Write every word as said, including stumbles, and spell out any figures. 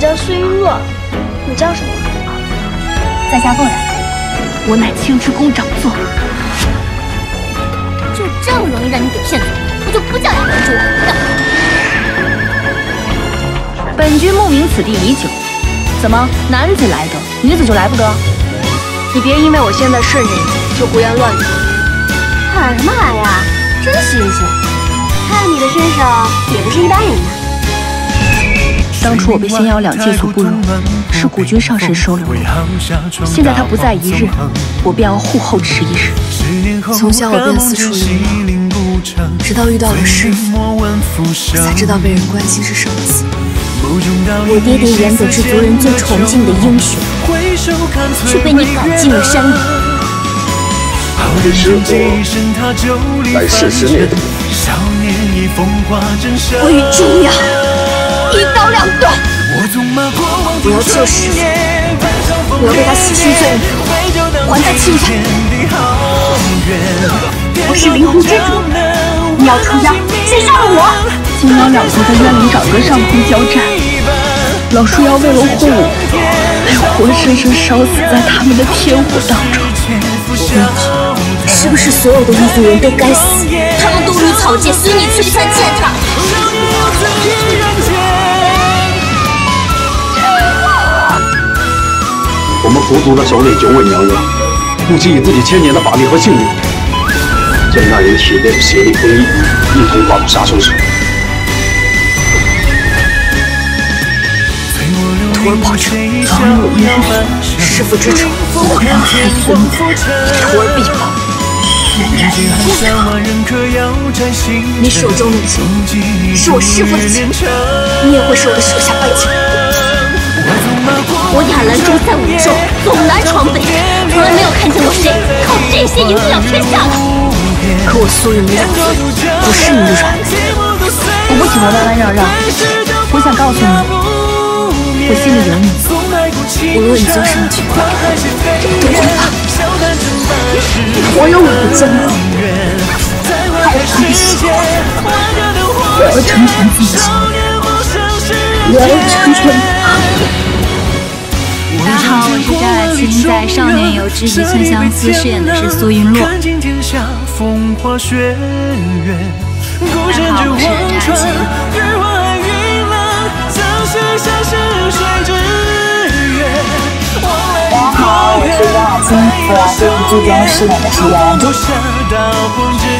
叫苏璎珞，你叫什么？ 在下凤然，我乃青之宫长座。 就这么容易让你给骗走，我就不叫你拦住我。 本君慕名此地已久，怎么男子来得，女子就来不得？ 你别因为我现在顺着你，就胡言乱语。 喊什么喊呀？真新鲜！看你的身手，也不是一般人呐。 当初我被仙瑶两界所不容，是古君上神收留我。现在他不在一日，我便要护后迟一日。 从小我便四处流浪，直到遇到了师父，我才知道被人关心是什么滋味。 我爹爹原本是族人最崇敬的英雄，却被你赶进了山里。 你师父乃世师孽徒， 我与君瑶一刀两断。我要救师父，我要为他洗清罪名，还他清白。我是灵狐之主，你要出家，先杀了我！ 金瑶两族在渊灵沼泽上空交战，老树妖为了护我，被活生生烧死在他们的天火当中。 是不是所有的异族人都该死？他们都如草芥，随你摧残践踏。 我们狐族的首领九尾娘娘，不惜以自己千年的法力和性命，将那人体内的邪力封印，一同化入杀兽手。 徒儿保证， 当有一日师父之仇， 我让他存在， 徒儿必报。你手中的剑是我师父的剑，你也会是我的手下败将。 我雅兰中三五众，走南闯北，从来没有看见过谁靠这些赢得了天下的。 可我苏璎珞不是你的软子， 我不喜欢弯弯绕绕，我想告诉你，我心里有你。 无论你做什么决定，都会怕。 我有我的坚定， 还有他的喜欢，我要成全自己，我要成全他。 大家好，我是张雅琴，在《少年有知一寸相思》饰演的是苏璎珞。大家好，我是张雅琴。 大家好，我是张雅琴，主要这部剧中饰演的是杨兰中。